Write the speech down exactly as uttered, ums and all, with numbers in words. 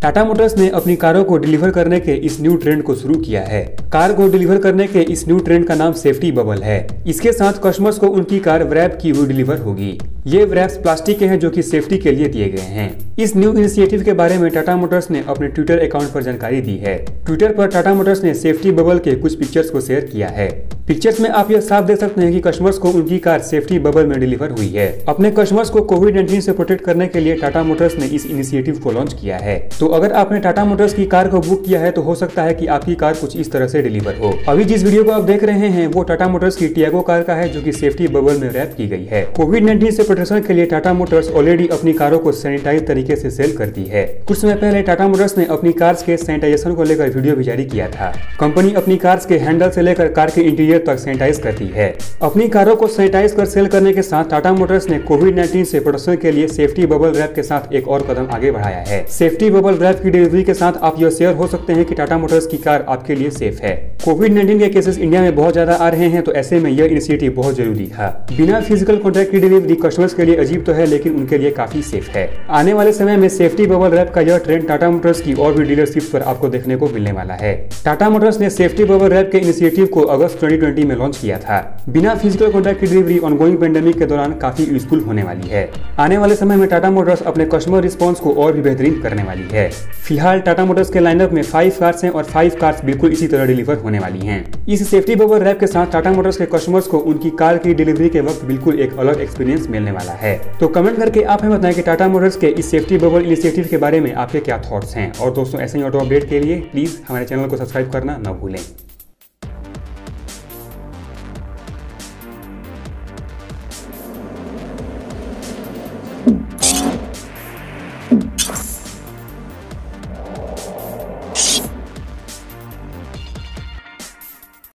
Tata motors ने अपनी कारों को डिलीवर करने के इस न्यू ट्रेंड को शुरू किया है। कार को डिलीवर करने के इस न्यू ट्रेंड का नाम सेफ्टी बबल है। इसके साथ कस्टमर्स को उनकी कार व्रैप की हुई डिलीवर होगी। ये व्रैप्स प्लास्टिक के हैं जो कि सेफ्टी के लिए दिए गए हैं। इस न्यू इनिशिएटिव के बारे में टाटा मोटर्स ने अपने ट्विटर अकाउंट पर जानकारी दी है। ट्विटर पर टाटा मोटर्स ने सेफ्टी बबल के कुछ पिक्चर्स को शेयर किया है। पिक्चर्स में आप यह साफ देख सकते हैं कि कस्टमर्स को उनकी कार सेफ्टी बबल में डिलीवर हुई है। अपने कस्टमर्स को कोविड नाइनटीन से प्रोटेक्ट करने के लिए टाटा मोटर्स ने इस इनिशिएटिव को लॉन्च किया है। तो अगर आपने टाटा मोटर्स की कार को बुक किया है तो हो सकता है कि आपकी कार कुछ इस तरह से डिलीवर हो। अभी जिस वीडियो को आप देख रहे हैं वो टाटा मोटर्स की टियागो कार का है जो कि सेफ्टी बबल में रैप की गई है। कोविड नाइनटीन से प्रोटेक्शन के लिए टाटा मोटर्स ऑलरेडी अपनी कारों को सैनिटाइज तरीके से सेल करती है। कुछ समय पहले टाटा मोटर्स ने अपनी कार्स के सैनिटाइजेशन को लेकर वीडियो भी जारी किया था। कंपनी अपनी कार्स के हैंडल से लेकर कार के इंटीरियर तक सैनिटाइज करती है। अपनी कारों को सैनिटाइज कर सेल करने के साथ टाटा मोटर्स ने कोविड नाइनटीन से प्रोटेक्शन के लिए सेफ्टी बबल रैप के साथ एक और कदम आगे बढ़ाया है। सेफ्टी बबल रैप की डिलीवरी के साथ आप यह शेयर हो सकते हैं कि टाटा मोटर्स की कार आपके लिए सेफ है। कोविड नाइनटीन के केसेस इंडिया में बहुत ज्यादा आ रहे हैं तो ऐसे में यह इनिशिएटिव बहुत जरूरी था। बिना फिजिकल कॉन्टैक्ट की डिलीवरी कस्टमर्स के लिए अजीब तो है लेकिन उनके लिए काफी सेफ है। आने वाले समय में सेफ्टी बबल रैप का यह ट्रेंड टाटा मोटर्स की और भी डीलरशिप पर आपको देखने को मिलने वाला है। टाटा मोटर्स ने सेफ्टी बबल रैप के इनिशिएटिव को अगस्त ट्वेंटी ट्वेंटी में लॉन्च किया था। बिना फिजिकल कॉन्टैक्ट की डिलीवरी ऑनगोइंग पेंडेमिक के दौरान काफी यूजफुल होने वाली है। आने वाले समय में टाटा मोटर्स अपने कस्टमर रिस्पॉन्स को और भी बेहतरीन करने वाली है। फिलहाल टाटा मोटर्स के लाइनअप में फाइव कार्स हैं और फाइव कार्स बिल्कुल इसी तरह डिलीवर होने वाली हैं। इस सेफ्टी बबल रैप के साथ टाटा मोटर्स के कस्टमर्स को उनकी कार की डिलीवरी के वक्त बिल्कुल एक अलग एक्सपीरियंस मिलने वाला है। तो कमेंट करके आप हमें बताएं कि टाटा मोटर्स के इस सेफ्टी बबल इनिशिएटिव के बारे में आपके क्या थॉट्स हैं। और दोस्तों ऐसे ही ऑटो अपडेट के लिए प्लीज हमारे चैनल को सब्सक्राइब करना न भूलें।